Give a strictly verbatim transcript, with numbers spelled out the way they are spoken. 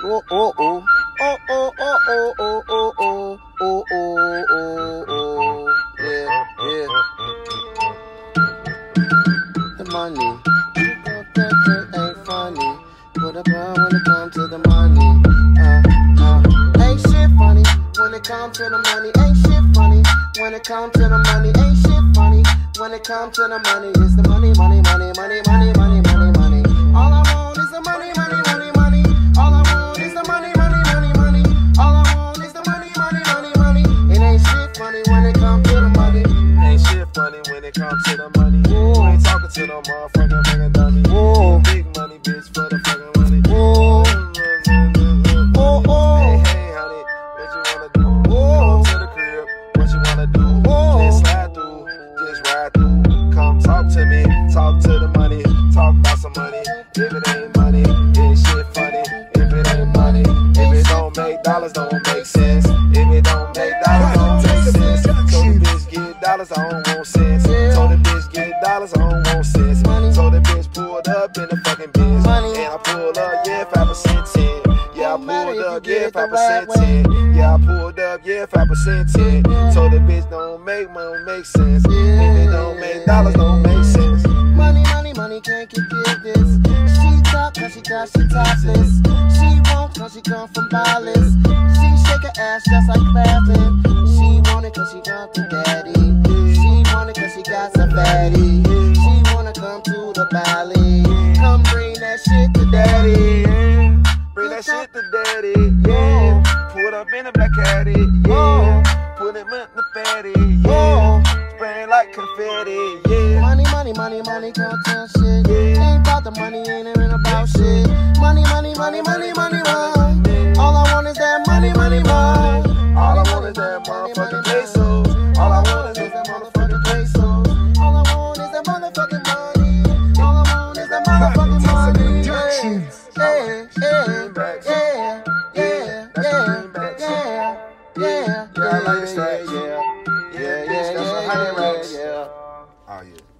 Oh oh oh. Oh oh oh oh oh oh oh oh oh oh oh. Yeah, yeah. The money. Ain't funny. Put a bar when it comes to the money. Uh, uh. Ain't shit funny when it comes to the money. Ain't shit funny when it comes to the money. Ain't shit funny when it comes to the money. It's the money, money, money, money, money, money, money, money. All I want is the money, money, money, money. All I want is the money, money, money, money. All I want is the money, money, money, money. It ain't shit funny when it comes to the money. Ain't shit funny when it comes to the money. You ain't talking to no motherfucking fucking dummy. Whoa. Big money, bitch, for the fucking money. Whoa. Oh, oh. Hey, hey, honey, what you wanna do? Whoa. Come to the crib, what you wanna do? Whoa. Just slide through, just ride through. Come talk to me, talk to the money. Talk about some money. If it ain't money, it ain't shit funny. If it ain't money, if it don't make dollars, don't make sense. If it don't make dollars, don't make sense. So the bitch get dollars, I don't want sense. So the bitch get dollars, I don't want sense. So the bitch pulled up in the fucking biz. And I pulled up, yeah, five percent ten. Yeah, I pulled up, yeah, five percent ten. Yeah, I pulled up, yeah, five percent ten. So the bitch don't make money, don't make sense. If it don't make dollars, don't make sense. Money, money, money, can't get this. She talk cause she got she topless. She won't cause she come from Ballis. She shake her ass just like Clapton. She want it cause she got the daddy. She want it cause she got some fatty. She wanna come to the valley. Come bring that shit to daddy. Bring that shit to daddy, yeah. Put up in a black caddy, yeah. Put him in the fatty, yeah. Spraying like confetti, yeah. Money, money, money, money, can't tell shit. Ain't about the money, ain't even about shit. Money, money, money, money, money, money. All I want is that money, money, money. All I want is that motherfucking pesos. All I want is that motherfucking pesos. All I want is that motherfucking money. All I want is that motherfucking money. Yeah, yeah, yeah, yeah, yeah, yeah, yeah, Yeah, I like the stripes. yeah, yeah, yeah, Yeah, yeah, yeah, got some honey yeah, racks. yeah. Oh, yeah.